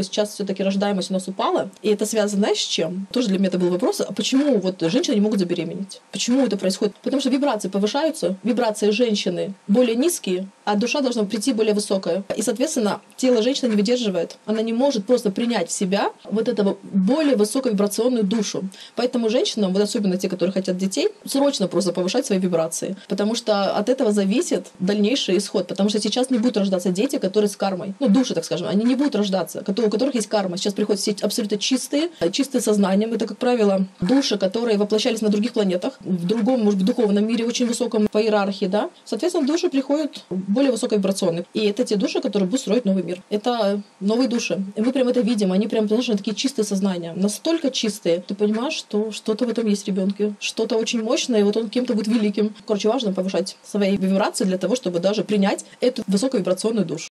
Сейчас все-таки рождаемость у нас упала, и это связано, знаешь, с чем? Тоже для меня это был вопрос, а почему вот женщины не могут забеременеть? Почему это происходит? Потому что вибрации повышаются, вибрации женщины более низкие, а душа должна прийти более высокая. И, соответственно, тело женщины не выдерживает. Она не может просто принять в себя вот этого более высоковибрационную душу. Поэтому женщинам, вот особенно те, которые хотят детей, срочно просто повышать свои вибрации. Потому что от этого зависит дальнейший исход. Потому что сейчас не будут рождаться дети, которые с кармой. Ну, души, так скажем, они не будут рождаться, у которых есть карма. Сейчас приходят все абсолютно чистые сознанием. Это, как правило, души, которые воплощались на других планетах, в другом, может быть, духовном мире, очень высоком по иерархии, да. Соответственно, души приходят более высоковибрационные. И это те души, которые будут строить новый мир. Это новые души. И мы прям это видим. Они прям, знаешь, такие чистые сознания. Настолько чистые. Ты понимаешь, что что-то в этом есть в ребенке. Что-то очень мощное, и вот он кем-то будет великим. Короче, важно повышать свои вибрации для того, чтобы даже принять эту высоковибрационную душу.